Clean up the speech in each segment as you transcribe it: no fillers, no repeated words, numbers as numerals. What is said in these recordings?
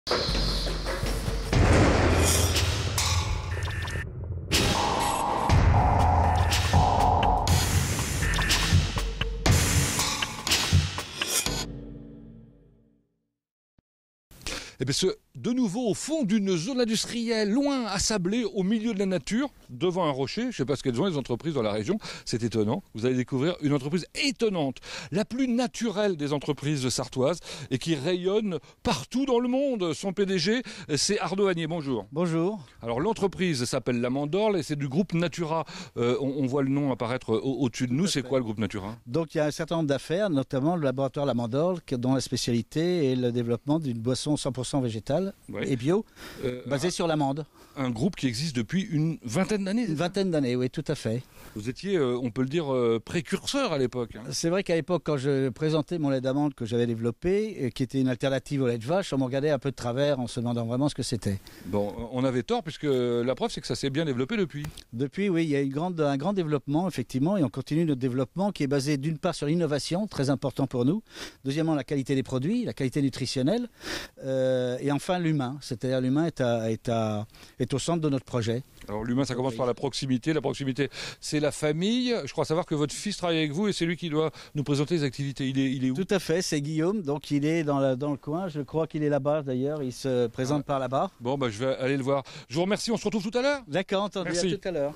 Eh bien, de nouveau au fond d'une zone industrielle, loin, assablée, au milieu de la nature, devant un rocher. Je ne sais pas ce qu'elles ont les entreprises dans la région, c'est étonnant. Vous allez découvrir une entreprise étonnante, la plus naturelle des entreprises sartoises et qui rayonne partout dans le monde. Son PDG, c'est Arnaud Agnier. Bonjour. Bonjour. Alors l'entreprise s'appelle La Mandorle et c'est du groupe Natura. On voit le nom apparaître au-dessus de nous. C'est quoi le groupe Natura? Donc il y a un certain nombre d'affaires, notamment le laboratoire La Mandorle, dont la spécialité est le développement d'une boisson 100% végétale et bio, basée sur l'amande. Un groupe qui existe depuis une vingtaine d'années. Une vingtaine d'années, oui, tout à fait. Vous étiez, on peut le dire, précurseur à l'époque. Hein. C'est vrai qu'à l'époque, quand je présentais mon lait d'amande que j'avais développé, qui était une alternative au lait de vache, on me regardait un peu de travers en se demandant vraiment ce que c'était. Bon, on avait tort, puisque la preuve, c'est que ça s'est bien développé depuis. Depuis, oui, il y a un grand développement, effectivement, et on continue notre développement qui est basé d'une part sur l'innovation, très important pour nous, deuxièmement la qualité des produits, la qualité nutritionnelle, et enfin l'humain, c'est-à-dire l'humain est au centre de notre projet. Alors l'humain, ça commence par la proximité. La proximité, c'est la famille. Je crois savoir que votre fils travaille avec vous et c'est lui qui doit nous présenter les activités. Il est où? Tout à fait, c'est Guillaume. Donc il est dans le coin. Je crois qu'il est là-bas d'ailleurs. Il se présente par là-bas. Bon, je vais aller le voir. Je vous remercie. On se retrouve tout à l'heure. D'accord, entendu. Merci. À tout à l'heure.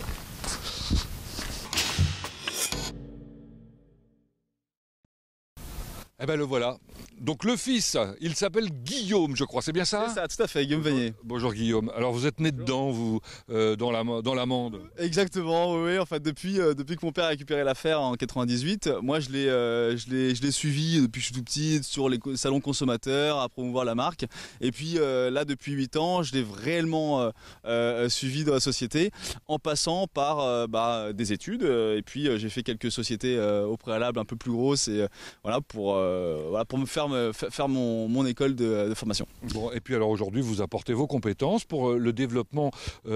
Eh ben le voilà. Donc le fils, il s'appelle Guillaume, je crois, c'est bien ça? C'est ça, tout à fait, Guillaume Vanier. Bonjour Guillaume. Alors vous êtes né dedans, vous, dans l'amande? Exactement, oui. En fait, depuis que mon père a récupéré l'affaire en 98, moi je l'ai suivi depuis que je suis tout petit sur les salons consommateurs, à promouvoir la marque. Et puis là, depuis 8 ans, je l'ai réellement suivi dans la société, en passant par des études. Et puis j'ai fait quelques sociétés au préalable un peu plus grosses, et pour me faire mon école de formation. Bon, et puis alors aujourd'hui, vous apportez vos compétences pour le développement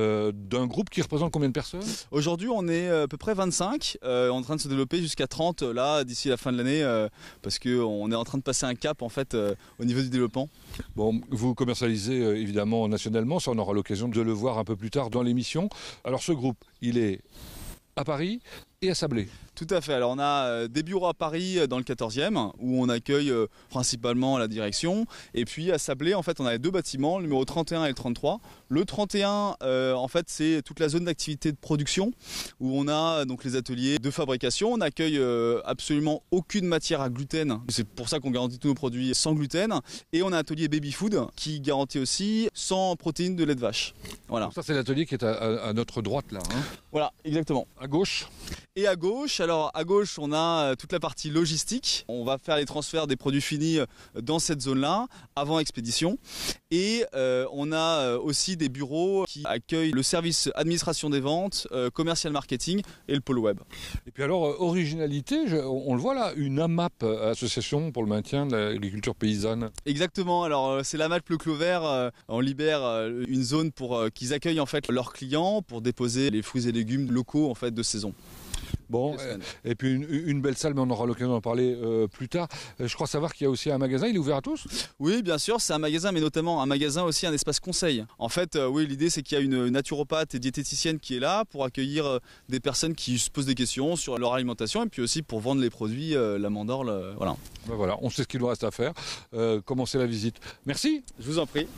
d'un groupe qui représente combien de personnes? Aujourd'hui, on est à peu près 25, en train de se développer jusqu'à 30 là d'ici la fin de l'année, parce qu'on est en train de passer un cap en fait au niveau du développement. Bon, vous commercialisez évidemment nationalement, ça on aura l'occasion de le voir un peu plus tard dans l'émission. Alors ce groupe, il est à Paris et à Sablé. Tout à fait. Alors on a des bureaux à Paris dans le 14e où on accueille principalement la direction, et puis à Sablé en fait on a les deux bâtiments, le numéro 31 et le 33. Le 31 en fait c'est toute la zone d'activité de production où on a donc les ateliers de fabrication. On accueille absolument aucune matière à gluten. C'est pour ça qu'on garantit tous nos produits sans gluten, et on a un atelier baby food qui garantit aussi sans protéines de lait de vache. Voilà. Donc ça c'est l'atelier qui est à notre droite là. Hein. Voilà, exactement. À gauche. Et à gauche, alors à gauche on a toute la partie logistique. On va faire les transferts des produits finis dans cette zone-là, avant expédition. Et on a aussi des bureaux qui accueillent le service administration des ventes, commercial marketing et le pôle web. Et puis alors, originalité, on le voit là, une AMAP, Association pour le maintien de l'agriculture paysanne. Exactement, alors c'est l'AMAP Le Clos Vert. On libère une zone pour qu'ils accueillent en fait leurs clients pour déposer les fruits et légumes locaux en fait de saison. Bon, et puis une belle salle, mais on aura l'occasion d'en parler plus tard. Je crois savoir qu'il y a aussi un magasin, il est ouvert à tous? Oui, bien sûr, c'est un magasin, mais notamment un magasin aussi, un espace conseil. En fait, oui, l'idée c'est qu'il y a une naturopathe et diététicienne qui est là pour accueillir des personnes qui se posent des questions sur leur alimentation, et puis aussi pour vendre les produits, la Mandorle, voilà. Ben voilà, on sait ce qu'il nous reste à faire. Commencer la visite. Merci. Je vous en prie.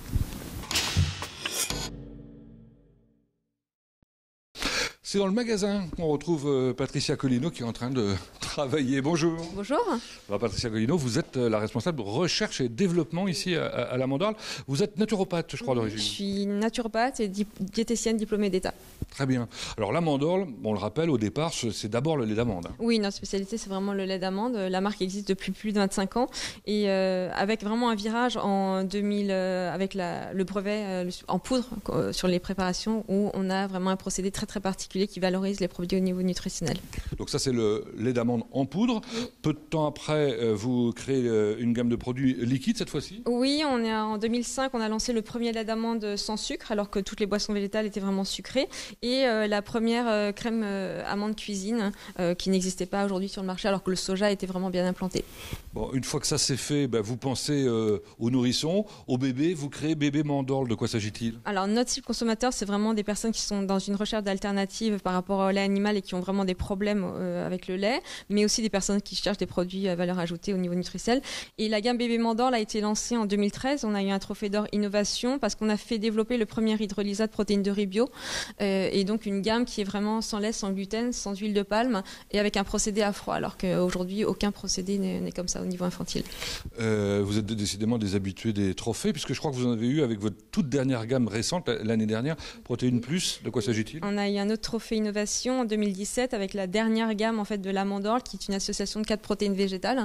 C'est dans le magasin qu'on retrouve Patricia Collino qui est en train de travailler. Bonjour. Bonjour. Alors, Patricia Collino, vous êtes la responsable recherche et développement ici à La Mandorle. Vous êtes naturopathe, je crois, d'origine. Je suis naturopathe et diététicienne diplômée d'État. Très bien. Alors la Mandorle, on le rappelle, au départ, c'est d'abord le lait d'amande. Oui, notre spécialité, c'est vraiment le lait d'amande. La marque existe depuis plus de 25 ans. Et avec vraiment un virage en 2000, avec le brevet en poudre sur les préparations, où on a vraiment un procédé très très particulier qui valorise les produits au niveau nutritionnel. Donc ça, c'est le lait d'amande d'amande en poudre. Peu de temps après, vous créez une gamme de produits liquides cette fois-ci. Oui, en 2005, on a lancé le premier lait d'amande sans sucre, alors que toutes les boissons végétales étaient vraiment sucrées. Et la première crème amande cuisine, qui n'existait pas aujourd'hui sur le marché, alors que le soja était vraiment bien implanté. Bon, une fois que ça c'est fait, vous pensez aux nourrissons, aux bébés. Vous créez Bébé Mandorle. De quoi s'agit-il? Alors, notre cible consommateur, c'est vraiment des personnes qui sont dans une recherche d'alternatives par rapport au lait animal et qui ont vraiment des problèmes avec le lait, mais aussi des personnes qui cherchent des produits à valeur ajoutée au niveau nutritionnel. Et la gamme Bébé Mandorle a été lancée en 2013. On a eu un trophée d'or innovation parce qu'on a fait développer le premier hydrolysat de protéines de riz bio, et donc une gamme qui est vraiment sans lait, sans gluten, sans huile de palme et avec un procédé à froid, alors qu'aujourd'hui aucun procédé n'est comme ça au niveau infantile. Vous êtes décidément des habitués des trophées, puisque je crois que vous en avez eu avec votre toute dernière gamme récente, l'année dernière, Protéines Plus. De quoi s'agit-il? On a eu un autre trophée innovation en 2017 avec la dernière gamme en fait de la Mandorle, qui est une association de 4 protéines végétales,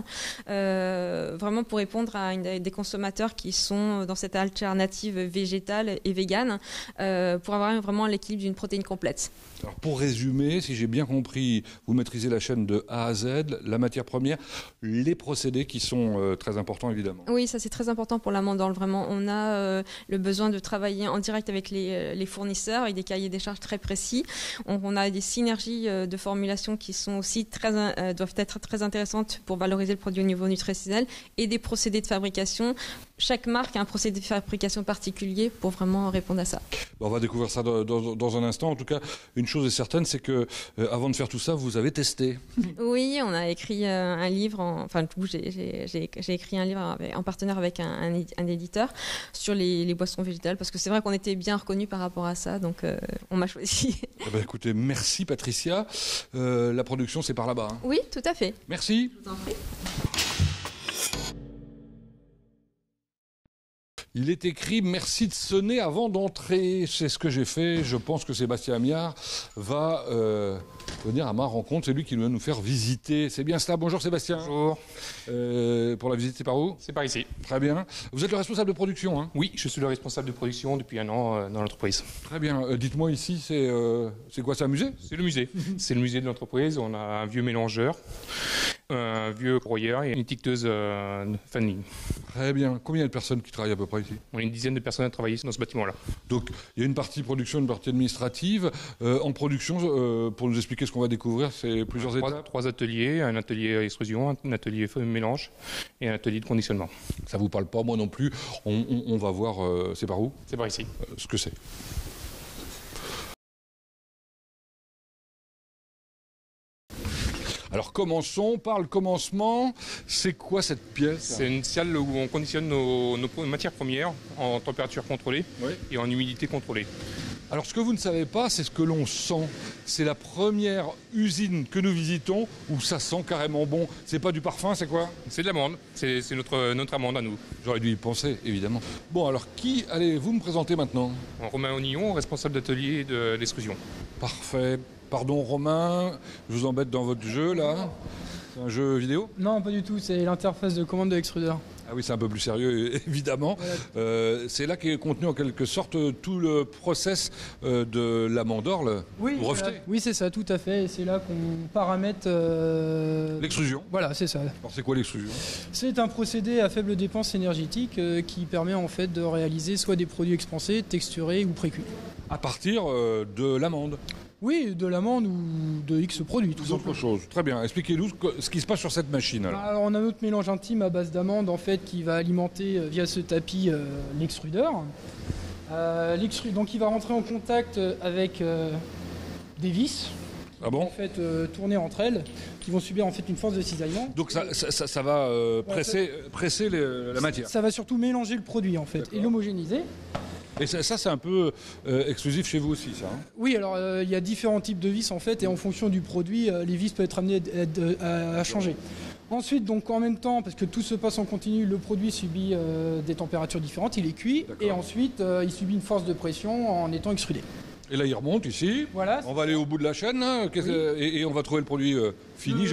vraiment pour répondre à des consommateurs qui sont dans cette alternative végétale et végane, pour avoir vraiment l'équilibre d'une protéine complète. Alors pour résumer, si j'ai bien compris, vous maîtrisez la chaîne de A à Z, la matière première, les procédés qui sont très importants évidemment. Oui, ça c'est très important pour la Mandorle. Vraiment, on a le besoin de travailler en direct avec les fournisseurs, avec des cahiers des charges très précis. On a des synergies de formulation qui sont aussi doivent être très intéressantes pour valoriser le produit au niveau nutritionnel, et des procédés de fabrication. Chaque marque a un procédé de fabrication particulier pour vraiment répondre à ça. On va découvrir ça dans un instant. En tout cas, une chose est certaine, c'est que avant de faire tout ça, vous avez testé. Oui, on a écrit un livre. J'ai écrit un livre en partenaire avec un éditeur sur les boissons végétales, parce que c'est vrai qu'on était bien reconnus par rapport à ça, donc on m'a choisi. Écoutez, merci Patricia. La production, c'est par là-bas. Hein. Oui, tout à fait. Merci. Je vous en prie. Il est écrit « Merci de sonner avant d'entrer ». C'est ce que j'ai fait. Je pense que Sébastien Amiard va venir à ma rencontre. C'est lui qui va nous faire visiter. C'est bien cela. Bonjour Sébastien. Bonjour. Pour la visite, c'est par où? C'est par ici. Très bien. Vous êtes le responsable de production, hein? Oui, je suis le responsable de production depuis 1 an dans l'entreprise. Très bien. Dites-moi ici, c'est quoi? C'est un musée? C'est le musée. C'est le musée de l'entreprise. On a un vieux mélangeur, un vieux broyeur et une étiqueteuse fanning. Très bien. Combien de personnes qui travaillent à peu près ici? On est une dizaine de personnes à travailler dans ce bâtiment-là. Donc, il y a une partie production, une partie administrative. En production, pour nous expliquer ce qu'on va découvrir, c'est plusieurs étapes. 3 ateliers, un atelier extrusion, un atelier mélange et un atelier de conditionnement. Ça vous parle pas, moi non plus. On va voir, c'est par où? C'est par ici. Ce que c'est. Alors commençons par le commencement. C'est quoi cette pièce? C'est une salle où on conditionne nos matières premières en température contrôlée et en humidité contrôlée. Alors ce que vous ne savez pas, c'est ce que l'on sent. C'est la première usine que nous visitons où ça sent carrément bon. C'est pas du parfum, c'est quoi? C'est de l'amande. C'est notre amande à nous. J'aurais dû y penser, évidemment. Bon, alors qui allez-vous me présenter maintenant? Romain Onillon, responsable d'atelier de l'extrusion. Parfait. Pardon Romain, je vous embête dans votre jeu là. C'est un jeu vidéo? Non, pas du tout, c'est l'interface de commande de l'extrudeur. Ah oui, c'est un peu plus sérieux, évidemment. Voilà. C'est là qu'est contenu en quelque sorte tout le process de la Mandorle. Oui, breveté. Oui, c'est ça, tout à fait. Et c'est là qu'on paramètre... l'extrusion. Voilà, c'est ça. Alors c'est quoi l'extrusion? C'est un procédé à faible dépense énergétique qui permet en fait de réaliser soit des produits expansés, texturés ou précuits. À partir de l'amande? Oui, de l'amande ou de X produits, tout simplement. Autre chose. Très bien. Expliquez-nous ce qui se passe sur cette machine. Alors, on a notre mélange intime à base d'amande en fait qui va alimenter via ce tapis l'extrudeur. Donc il va rentrer en contact avec des vis. Ah bon? En fait, tourner entre elles, qui vont subir en fait une force de cisaillement. Donc ça va presser la matière. Ça va surtout mélanger le produit en fait et l'homogénéiser. Et ça c'est un peu exclusif chez vous aussi, ça, hein? Oui, alors il y a différents types de vis en fait, et en fonction du produit, les vis peuvent être amenées à changer. Ensuite, donc en même temps, parce que tout se passe en continu, le produit subit des températures différentes, il est cuit, et ensuite il subit une force de pression en étant extrudé. Et là, il remonte ici. Voilà. On va aller au bout de la chaîne, hein, et on va trouver le produit fini.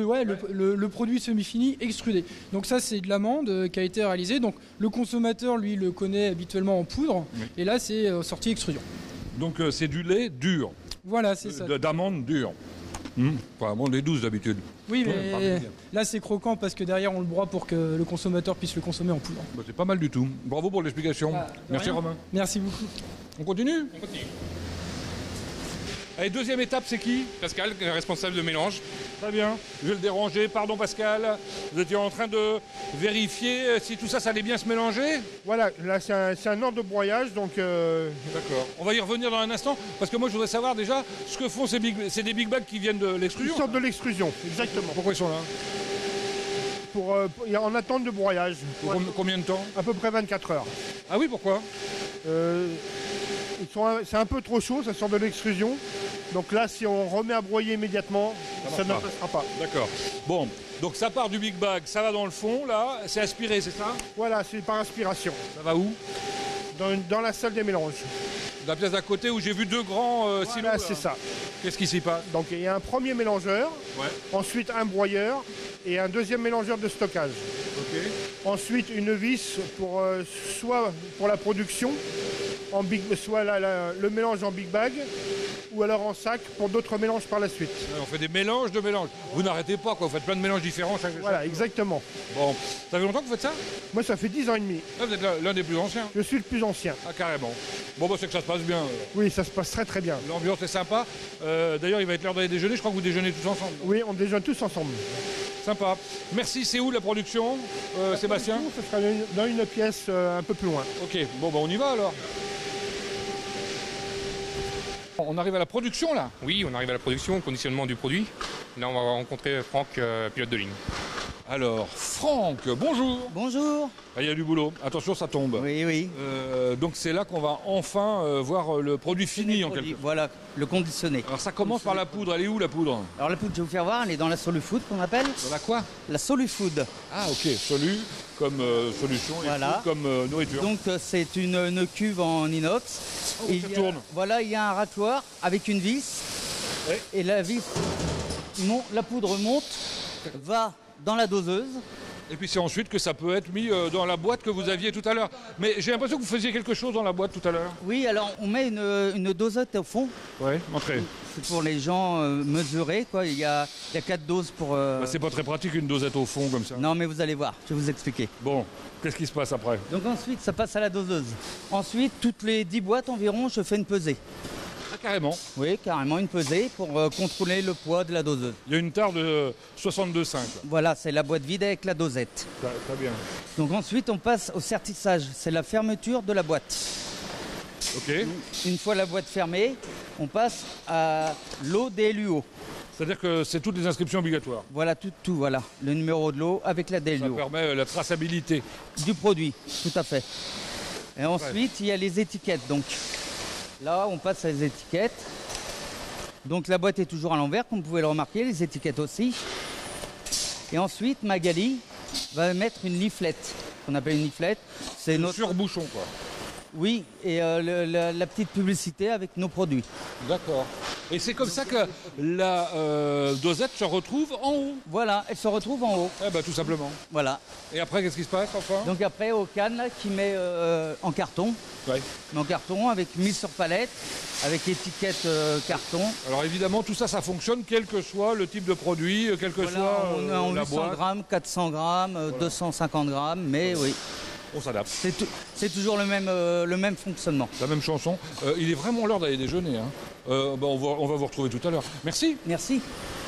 Le produit semi-fini extrudé. Donc ça, c'est de l'amande qui a été réalisée. Donc le consommateur, lui, le connaît habituellement en poudre. Oui. Et là, c'est sorti extrusion. Donc c'est du lait dur. Voilà, c'est ça. D'amande dure. Enfin, on est 12 d'habitude. Oui, Ouais, mais parfait. là c'est croquant parce que derrière on le broie pour que le consommateur puisse le consommer en poudre. Bah, c'est pas mal du tout. Bravo pour l'explication. Ah, de Merci rien. Romain. Merci beaucoup. On continue? On continue. Allez, deuxième étape, c'est qui? Pascal, responsable de mélange. Très bien. Je vais le déranger. Pardon Pascal. Vous étiez en train de vérifier si tout ça, ça allait bien se mélanger? Voilà, là c'est un ordre de broyage, donc D'accord. On va y revenir dans un instant, parce que moi je voudrais savoir déjà ce que font c'est des big bags qui viennent de ils l'extrusion. sortent de l'extrusion, exactement. Pourquoi ils sont là? En attente de broyage, Pour combien de temps? à peu près 24 heures. Ah oui, pourquoi? C'est un peu trop chaud, ça sort de l'extrusion. Donc là, si on remet à broyer immédiatement, ça ne marche passera pas. D'accord. Bon, donc ça part du big bag, ça va dans le fond, là, c'est aspiré, c'est ça? Voilà, c'est par aspiration, Ça va où? dans la salle des mélanges. La pièce d'à côté où j'ai vu deux grands silos. Voilà, là. c'est ça. Qu'est-ce qui s'y passe? Donc il y a un premier mélangeur, Ouais. ensuite un broyeur et un deuxième mélangeur de stockage. Ok. Ensuite une vis pour soit pour la production, soit le mélange en big bag, ou alors en sac pour d'autres mélanges par la suite. Ouais, on fait des mélanges de mélanges. Vous n'arrêtez pas, quoi. Vous faites plein de mélanges différents. Voilà, exactement. Bon, ça fait longtemps que vous faites ça? Moi ça fait 10 ans et demi. Là, vous êtes l'un des plus anciens. Je suis le plus ancien. Ah, carrément. Bon, bah, c'est que ça se passe bien. Oui, ça se passe très très bien. L'ambiance est sympa. D'ailleurs, il va être l'heure d'aller déjeuner. Je crois que vous déjeunez tous ensemble. Oui, on déjeune tous ensemble. Sympa. Merci. C'est où la production, Sébastien? Ce sera dans une pièce un peu plus loin. Ok, bon, bah, on y va alors. On arrive à la production là. Oui, on arrive à la production, au conditionnement du produit. Là, on va rencontrer Franck, pilote de ligne. Alors, Franck, bonjour. Bonjour. Ah, il y a du boulot. Attention, ça tombe. Oui, oui. Donc c'est là qu'on va enfin voir le produit fini en quelque sorte. Voilà, le conditionné. Alors ça commence par la poudre. Elle est où la poudre? Alors la poudre, je vais vous faire voir, elle est dans la Solufood qu'on appelle. Dans la quoi? La Solufood. Ah ok, solu comme solution et Voilà. food comme nourriture. Donc c'est une cuve en inox. Oh, Et ça il y a- tourne. Voilà, il y a un rachoir avec une vis. Ouais. Et la vis, la poudre monte, va dans la doseuse. Et puis c'est ensuite que ça peut être mis dans la boîte que vous aviez tout à l'heure. Mais j'ai l'impression que vous faisiez quelque chose dans la boîte tout à l'heure. Oui, alors on met une dosette au fond. Ouais, entrez. C'est pour les gens mesurés, quoi. Il y a 4 doses pour. Bah, c'est pas très pratique une dosette au fond comme ça. Non, mais vous allez voir, je vais vous expliquer. Bon, qu'est-ce qui se passe après? Donc ensuite, ça passe à la doseuse. Ensuite, toutes les 10 boîtes environ, je fais une pesée. Ah, carrément. Oui, carrément une pesée pour contrôler le poids de la doseuse. Il y a une tare de 62,5. Voilà, c'est la boîte vide avec la dosette. Très bien. Donc ensuite, on passe au sertissage. C'est la fermeture de la boîte. Ok. Une fois la boîte fermée, on passe à l'eau DLUO. C'est-à-dire que c'est toutes les inscriptions obligatoires. Voilà, tout, voilà. Le numéro de l'eau avec la Ça DLUO. permet la traçabilité. Du produit, tout à fait. Et ensuite, il y a les étiquettes. Donc là, on passe à les étiquettes. Donc la boîte est toujours à l'envers, comme vous pouvez le remarquer, les étiquettes aussi. Et ensuite, Magali va mettre une leaflette, qu'on appelle une leaflette. C'est notre... Sur-bouchon, quoi. Oui, et la petite publicité avec nos produits. D'accord. Et c'est comme ça que la dosette se retrouve en haut. Voilà, elle se retrouve en haut. Eh ben, tout simplement. Voilà. Et après, qu'est-ce qui se passe enfin? Donc après, au canne, là, qui met en carton. Ouais. Mais en carton, avec mise sur palette, avec étiquette carton. Alors évidemment, tout ça, ça fonctionne quel que soit le type de produit, quel que Voilà, soit on est en la 800 boîte. grammes, 400 grammes, 250 grammes, mais oui, On s'adapte. c'est toujours le même fonctionnement. La même chanson. Il est vraiment l'heure d'aller déjeuner. Hein. Ben, on va vous retrouver tout à l'heure. Merci. Merci.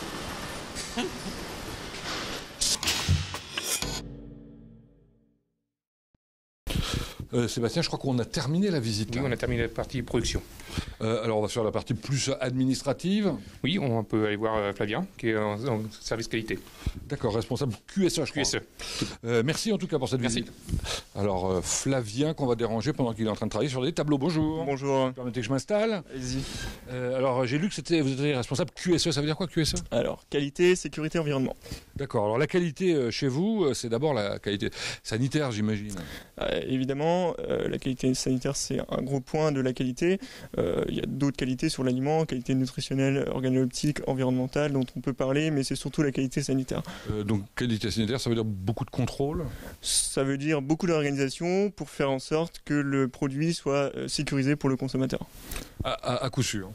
Sébastien, je crois qu'on a terminé la visite. Oui, là. on a terminé la partie production. Alors on va faire la partie plus administrative. Oui, on peut aller voir Flavien, qui est en service qualité. D'accord, responsable QSE, je crois. QSE. Merci en tout cas pour cette Merci. visite. Alors Flavien, qu'on va déranger pendant qu'il est en train de travailler sur des tableaux. Bonjour. Bonjour. Permettez que je m'installe. Allez-y. Alors j'ai lu que vous étiez responsable QSE. Ça veut dire quoi QSE? Alors, qualité, sécurité, environnement. D'accord. Alors la qualité chez vous, c'est d'abord la qualité sanitaire, j'imagine. Évidemment, la qualité sanitaire, c'est un gros point de la qualité. Il y a d'autres qualités sur l'aliment, qualité nutritionnelle, organoleptique, environnementale, dont on peut parler, mais c'est surtout la qualité sanitaire. Donc qualité sanitaire, ça veut dire beaucoup de contrôle. Ça veut dire beaucoup d'organisation pour faire en sorte que le produit soit sécurisé pour le consommateur. À coup sûr.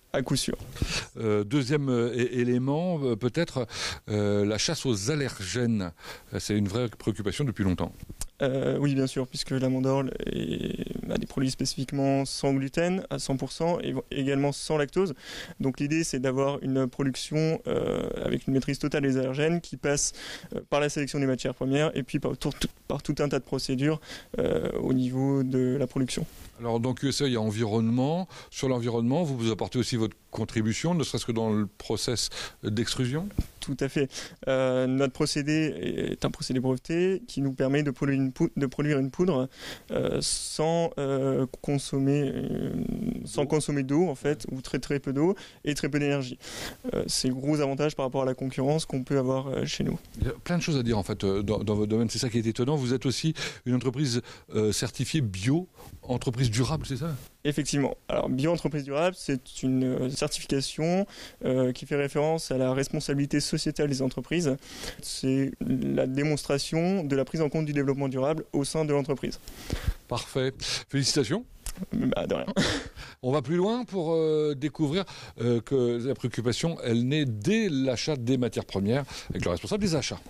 à coup sûr. Deuxième élément, peut-être la chasse aux allergènes. C'est une vraie préoccupation depuis longtemps. Oui, bien sûr, puisque l'amandorle a des produits spécifiquement sans gluten à 100% et également sans lactose. Donc l'idée, c'est d'avoir une production avec une maîtrise totale des allergènes qui passe par la sélection des matières premières et puis par tout un tas de procédures au niveau de la production. Alors dans QSE, il y a environnement. Sur l'environnement, vous apportez aussi votre contribution, ne serait-ce que dans le process d'extrusion? Tout à fait. Notre procédé est un procédé breveté qui nous permet de produire une poudre sans consommer d'eau en fait, ou très très peu d'eau et très peu d'énergie. C'est le gros avantage par rapport à la concurrence qu'on peut avoir chez nous. Il y a plein de choses à dire en fait dans votre domaine, c'est ça qui est étonnant. Vous êtes aussi une entreprise certifiée bio, entreprise durable, c'est ça? Effectivement. Alors, bio-entreprise durable, c'est une certification qui fait référence à la responsabilité sociétale des entreprises. C'est la démonstration de la prise en compte du développement durable au sein de l'entreprise. Parfait. Félicitations. De rien. On va plus loin pour découvrir que la préoccupation, elle naît dès l'achat des matières premières avec le responsable des achats.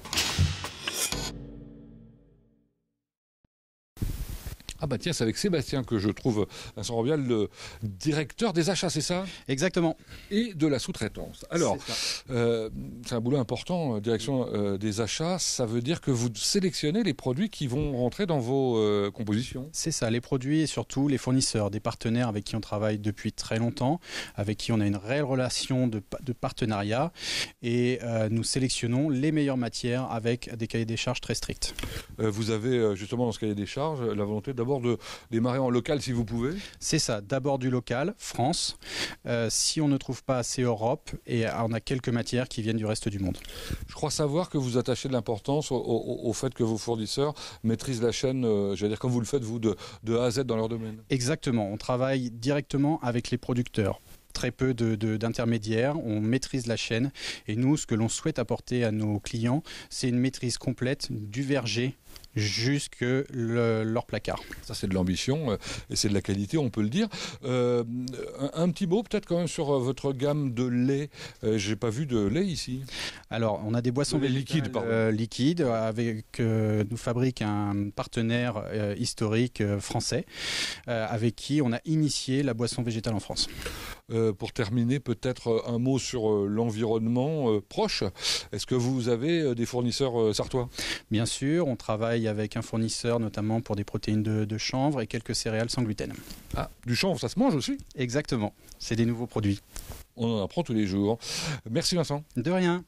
Ah bah tiens, c'est avec Sébastien que je trouve Vincent Robial, le directeur des achats, c'est ça? Exactement. Et de la sous-traitance. Alors, c'est un boulot important, direction des achats. Ça veut dire que vous sélectionnez les produits qui vont rentrer dans vos compositions? C'est ça, les produits et surtout les fournisseurs, des partenaires avec qui on travaille depuis très longtemps, avec qui on a une réelle relation de partenariat et nous sélectionnons les meilleures matières avec des cahiers des charges très stricts. Vous avez justement dans ce cahier des charges la volonté d'abord de démarrer en local si vous pouvez? C'est ça, d'abord du local, France. Si on ne trouve pas assez Europe, et on a quelques matières qui viennent du reste du monde. Je crois savoir que vous attachez de l'importance au fait que vos fournisseurs maîtrisent la chaîne, j'allais dire comme vous le faites vous, de A à Z dans leur domaine. Exactement, on travaille directement avec les producteurs. Très peu d'intermédiaires, on maîtrise la chaîne et nous, ce que l'on souhaite apporter à nos clients, c'est une maîtrise complète du verger jusque leur placard. Ça c'est de l'ambition et c'est de la qualité, on peut le dire. Un petit mot peut-être quand même sur votre gamme de lait. J'ai pas vu de lait ici. Alors on a des boissons liquides avec nous fabrique un partenaire historique français avec qui on a initié la boisson végétale en France. Pour terminer, peut-être un mot sur l'environnement proche. Est-ce que vous avez des fournisseurs sartois? Bien sûr, on travaille avec un fournisseur notamment pour des protéines de chanvre et quelques céréales sans gluten. Ah, du chanvre, ça se mange aussi? Exactement, c'est des nouveaux produits. On en apprend tous les jours. Merci Vincent. De rien.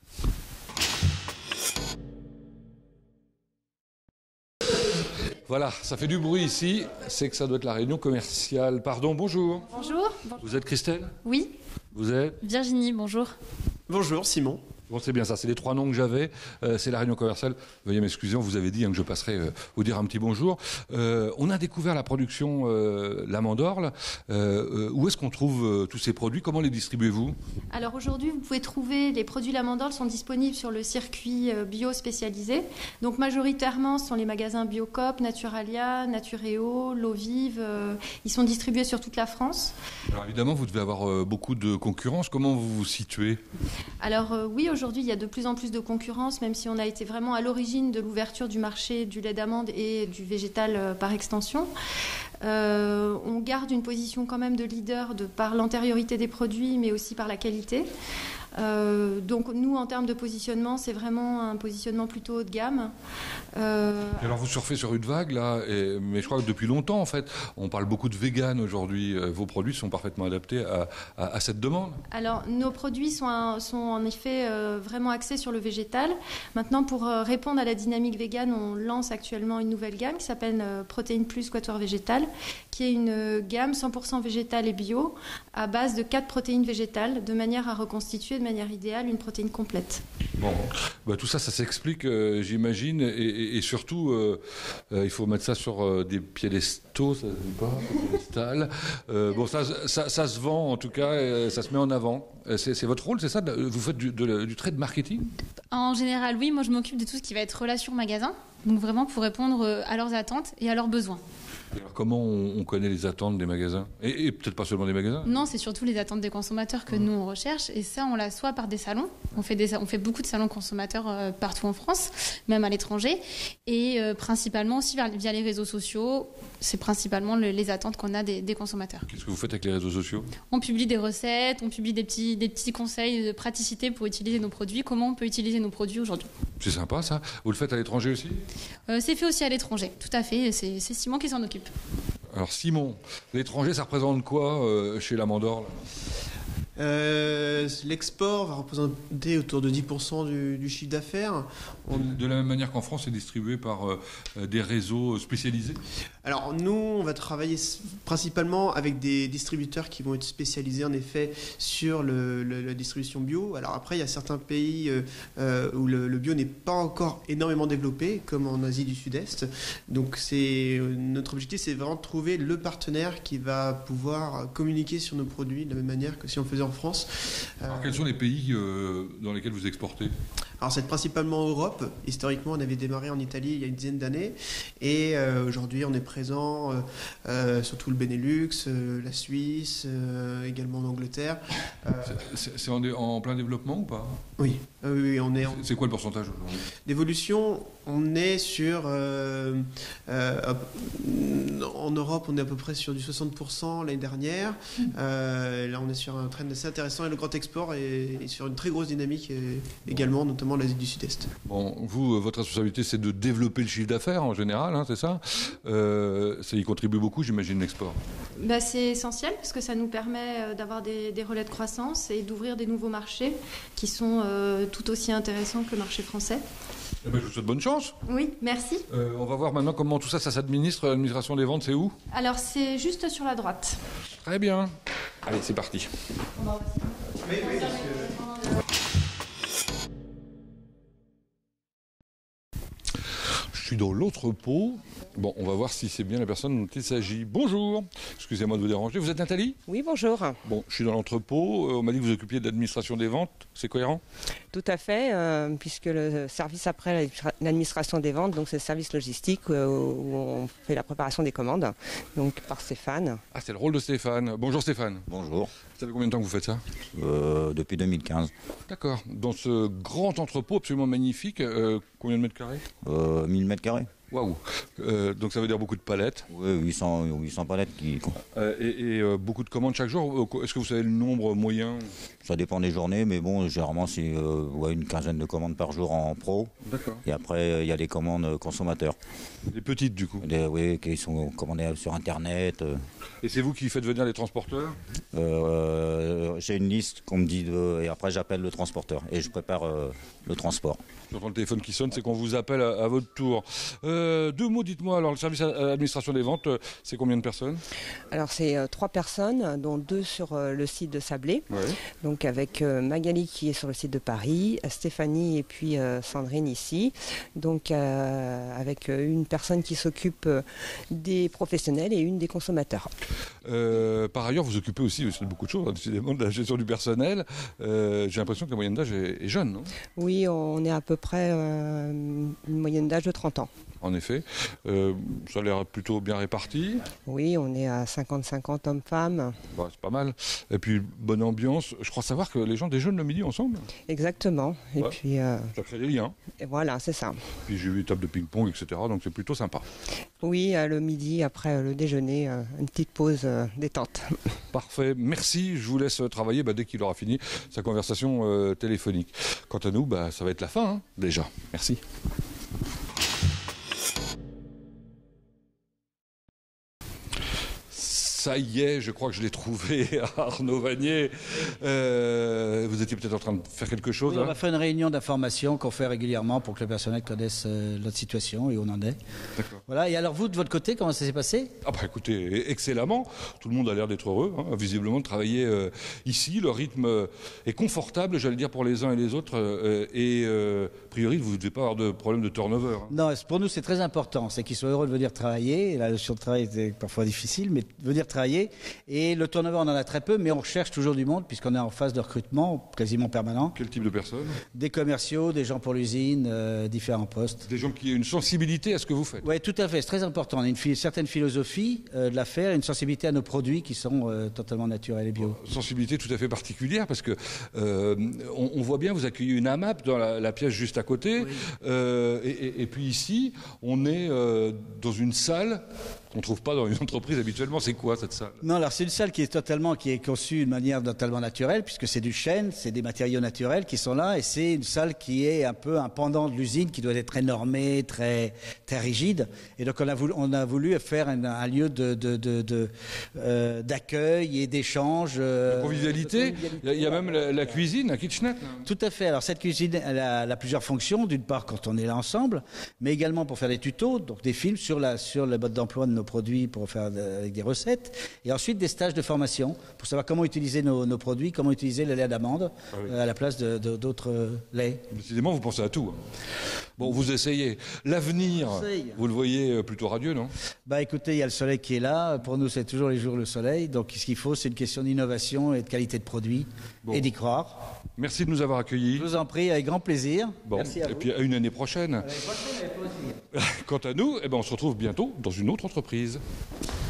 Voilà, ça fait du bruit ici, c'est que ça doit être la réunion commerciale. Pardon, bonjour. Bonjour. Vous êtes Christelle? Oui. Vous êtes? Virginie, bonjour. Bonjour, Simon. Bon, c'est bien ça, c'est les trois noms que j'avais. C'est la réunion commerciale. Veuillez m'excuser, on vous avait dit que je passerai vous dire un petit bonjour. On a découvert la production l'amandorle. Où est-ce qu'on trouve tous ces produits? Comment les distribuez-vous? Alors aujourd'hui, vous pouvez trouver les produits l'amandorle sont disponibles sur le circuit bio spécialisé. Donc majoritairement, ce sont les magasins Biocoop, Naturalia, Natureo, L'Eau Vive. Ils sont distribués sur toute la France. Alors évidemment, vous devez avoir beaucoup de concurrence. Comment vous vous situez? Alors oui, aujourd'hui, il y a de plus en plus de concurrence, même si on a été vraiment à l'origine de l'ouverture du marché du lait d'amande et du végétal par extension. On garde une position quand même de leader par l'antériorité des produits, mais aussi par la qualité. Donc nous, en termes de positionnement, c'est vraiment un positionnement plutôt haut de gamme. Et alors vous surfez sur une vague là, mais je crois que depuis longtemps en fait, on parle beaucoup de vegan aujourd'hui. Vos produits sont parfaitement adaptés à cette demande. Alors nos produits sont en effet vraiment axés sur le végétal. Maintenant, pour répondre à la dynamique vegan, on lance actuellement une nouvelle gamme qui s'appelle Protéines Plus Quatuor Végétal, qui est une gamme 100% végétale et bio à base de 4 protéines végétales, de manière à reconstituer de manière idéale une protéine complète. Bon, bah, tout ça, ça s'explique, j'imagine, et surtout, il faut mettre ça sur des piédestaux, ça se dit pas, piédestal. Bon, ça se vend en tout cas, ça se met en avant. C'est votre rôle, c'est ça? Vous faites du trade marketing? En général, oui. Moi, je m'occupe de tout ce qui va être relation magasin, donc vraiment pour répondre à leurs attentes et à leurs besoins. Alors, comment on connaît les attentes des magasins et peut-être pas seulement des magasins? Non, c'est surtout les attentes des consommateurs que nous on recherche, et ça on l'a soit par des salons, on fait beaucoup de salons consommateurs partout en France, même à l'étranger, et principalement aussi via les réseaux sociaux. C'est principalement les attentes qu'on a des consommateurs. Qu'est-ce que vous faites avec les réseaux sociaux? On publie des recettes, on publie des petits conseils de praticité pour utiliser nos produits, comment on peut utiliser nos produits aujourd'hui. C'est sympa ça. Vous le faites à l'étranger aussi? C'est fait aussi à l'étranger, tout à fait, c'est Simon qui s'en occupe. Alors Simon, l'étranger ça représente quoi chez la Mandorle? L'export va représenter autour de 10% du chiffre d'affaires. De la même manière qu'en France, c'est distribué par des réseaux spécialisés? Alors nous, on va travailler principalement avec des distributeurs qui vont être spécialisés en effet sur la distribution bio. Alors après, il y a certains pays où le bio n'est pas encore énormément développé, comme en Asie du Sud-Est. Donc notre objectif, c'est vraiment de trouver le partenaire qui va pouvoir communiquer sur nos produits de la même manière que si on le faisait en France. Alors, quels sont les pays dans lesquels vous exportez? Alors c'est principalement Europe. Historiquement, on avait démarré en Italie il y a une dizaine d'années, et aujourd'hui on est présent sur tout le Benelux, la Suisse, également en Angleterre. C'est en plein développement ou pas? Oui, oui, on est. C'est quoi le pourcentage aujourd'hui d'évolution? On est sur en Europe, on est à peu près sur du 60% l'année dernière. Là, on est sur un trend assez intéressant, et le grand export est sur une très grosse dynamique également, notamment l'Asie du Sud-Est. Bon, vous, votre responsabilité, c'est de développer le chiffre d'affaires en général, hein, c'est ça? Ça y contribue beaucoup, j'imagine, l'export. C'est essentiel parce que ça nous permet d'avoir des relais de croissance et d'ouvrir des nouveaux marchés qui sont tout aussi intéressants que le marché français. Eh ben, je vous souhaite bonne chance. Oui, merci. On va voir maintenant comment tout ça s'administre. L'administration des ventes, c'est où? Alors, c'est juste sur la droite. Très bien. Allez, c'est parti. Je suis dans l'entrepôt. Bon, on va voir si c'est bien la personne dont il s'agit. Bonjour. Excusez-moi de vous déranger. Vous êtes Nathalie? Oui, bonjour. Bon, je suis dans l'entrepôt. On m'a dit que vous occupiez de l'administration des ventes. C'est cohérent? Tout à fait, puisque le service après l'administration des ventes, donc c'est le service logistique où on fait la préparation des commandes, donc par Stéphane. Ah, c'est le rôle de Stéphane. Bonjour Stéphane. Bonjour. Ça fait combien de temps que vous faites ça? Depuis 2015. D'accord. Dans ce grand entrepôt absolument magnifique, combien de mètres carrés? 1000 mètres carrés. Waouh. Donc ça veut dire beaucoup de palettes. Oui, 800 palettes. Et beaucoup de commandes chaque jour. Est-ce que vous savez le nombre moyen? Ça dépend des journées, mais bon, généralement c'est une quinzaine de commandes par jour en pro. D'accord. Et après, il y a les commandes consommateurs. Les petites du coup? Oui, qui sont commandées sur Internet. Et c'est vous qui faites venir les transporteurs? J'ai une liste qu'on me dit, et après j'appelle le transporteur et je prépare le transport. J'entends le téléphone qui sonne, c'est qu'on vous appelle à votre tour. 2 mots, dites-moi. Alors, le service administration des ventes, c'est combien de personnes? Alors, c'est 3 personnes, dont 2 sur le site de Sablé. Ouais. Donc, avec Magali qui est sur le site de Paris, Stéphanie et puis Sandrine ici. Donc, avec une personne qui s'occupe des professionnels et une des consommateurs. Par ailleurs, vous occupez aussi de beaucoup de choses, hein, décidément, de la gestion du personnel. J'ai l'impression que la moyenne d'âge est jeune, non? Oui, on est à peu près une moyenne d'âge de 30 ans. En effet. Ça a l'air plutôt bien réparti. Oui, on est à 50-50 hommes-femmes. Bon, c'est pas mal. Et puis, bonne ambiance. Je crois savoir que les gens déjeunent le midi ensemble. Exactement. Et ouais. Puis, ça crée des liens. Et voilà, c'est ça. Puis j'ai vu une table de ping-pong, etc. Donc c'est plutôt sympa. Oui, le midi, après le déjeuner, une petite pause détente. Parfait. Merci. Je vous laisse travailler dès qu'il aura fini sa conversation téléphonique. Quant à nous, ça va être la fin, hein, déjà. Merci. Ça y est, je crois que je l'ai trouvé, Arnaud Vanier. Vous étiez peut-être en train de faire quelque chose. Oui, on va faire une réunion d'information qu'on fait régulièrement pour que le personnel connaisse notre situation et où on en est. D'accord. Voilà. Et alors vous, de votre côté, comment ça s'est passé? Écoutez, excellemment. Tout le monde a l'air d'être heureux, hein, visiblement, de travailler ici. Le rythme est confortable, j'allais dire, pour les uns et les autres. A priori, vous ne devez pas avoir de problème de turnover. Hein. Non, pour nous, c'est très important. C'est qu'ils soient heureux de venir travailler. La notion de travail est parfois difficile, mais venir travailler. Et le turnover, on en a très peu, mais on recherche toujours du monde, puisqu'on est en phase de recrutement quasiment permanent. Quel type de personnes? Des commerciaux, des gens pour l'usine, différents postes. Des gens qui ont une sensibilité à ce que vous faites? Oui, tout à fait, c'est très important. On a une certaine philosophie de l'affaire, une sensibilité à nos produits qui sont totalement naturels et bio. Sensibilité tout à fait particulière, parce que on voit bien, vous accueillez une AMAP dans la pièce juste à côté, et puis ici, on est dans une salle qu'on ne trouve pas dans une entreprise habituellement. C'est quoi cette salle? Non, alors c'est une salle qui est conçue de manière totalement naturelle, puisque c'est du chêne, c'est des matériaux naturels qui sont là, et c'est une salle qui est un peu un pendant de l'usine, qui doit être très normée, très rigide. Et donc on a voulu faire un lieu d'accueil et d'échange. De convivialité. Il y a même la cuisine, la kitchenette. Tout à fait. Alors cette cuisine, elle a plusieurs fonctions. D'une part, quand on est là ensemble, mais également pour faire des tutos, donc des films sur le mode d'emploi de nos produits pour faire avec des recettes, et ensuite des stages de formation pour savoir comment utiliser nos produits, comment utiliser le lait d'amande à la place d'autres laits. Décidément, vous pensez à tout. Bon, vous essayez. L'avenir, vous le voyez plutôt radieux, non? Bah écoutez, il y a le soleil qui est là. Pour nous, c'est toujours les jours le soleil. Donc ce qu'il faut, c'est une question d'innovation et de qualité de produit, et d'y croire. Merci de nous avoir accueillis. Je vous en prie, avec grand plaisir. Bon, merci à vous. Et puis à une année prochaine. Quant à nous, on se retrouve bientôt dans une autre entreprise.